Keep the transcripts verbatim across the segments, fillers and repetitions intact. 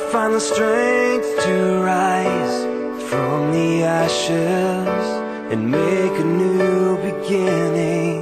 find the strength to rise from the ashes and make a new beginning.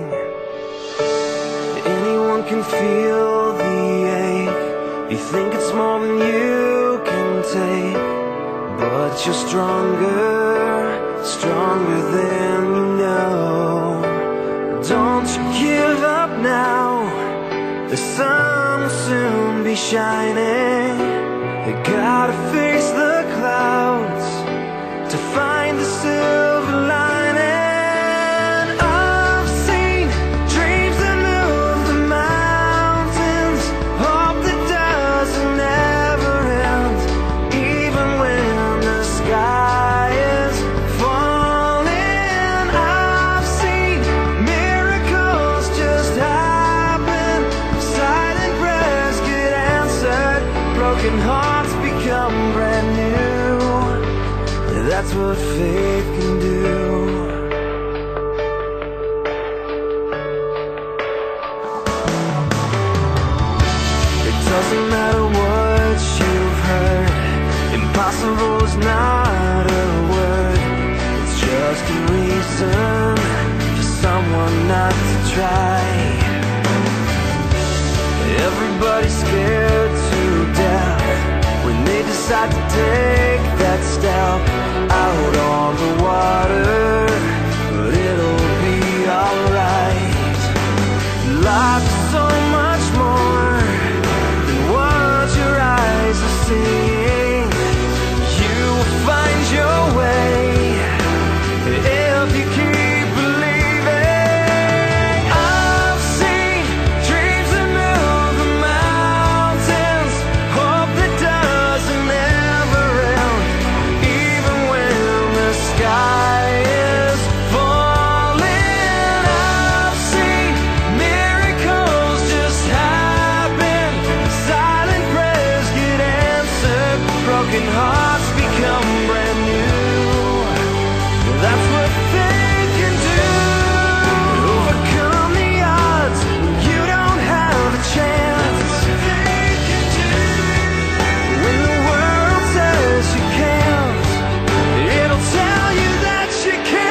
Anyone can feel the ache. You think it's more than you can take, but you're stronger, stronger than you know. Don't you give up now. The sun will soon be shining. You gotta face the clouds to find the silver lining. I've seen dreams that move the mountains, hope that doesn't ever end, even when the sky is falling. I've seen miracles just happen, silent prayers get answered, broken hearts become brand new. That's what faith can do. It doesn't matter what you've heard, impossible is not a word. It's just a reason for someone not to try. Everybody's scared to death when they decide to take that step out on the water, but it'll be alright. Life is so much more than what your eyes are seeing. You will find your way if you keep believing. I've seen dreams that move the mountains, hope that doesn't ever end, even when the sky is falling. I've seen miracles just happen, silent prayers get answered, broken hearts become brand new. That's what faith can do. Overcome the odds when you don't have a chance. When the world says you can't, it'll tell you that you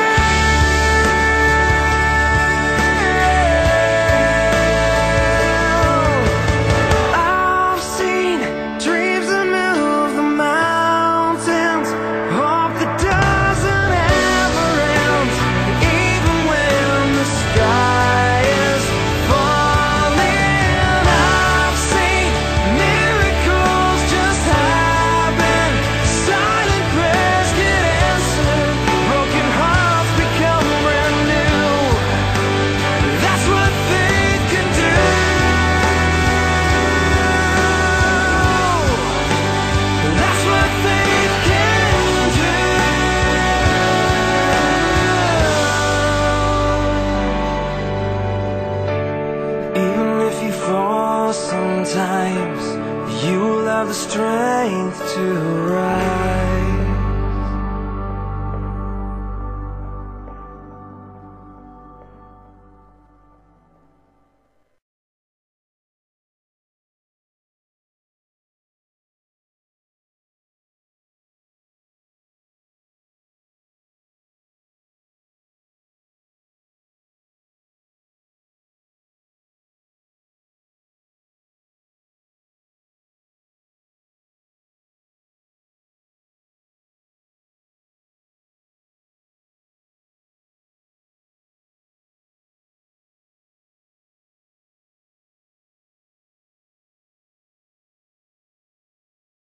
can. I've seen dreams that move the mountains, hope that doesn't ever end, even when the sky is falling. I've seen miracles just happen, silent prayers get answered, broken hearts become brand new. That's what faith can do. That's what faith can do. Even if you fall sometimes, you will have the strength to rise.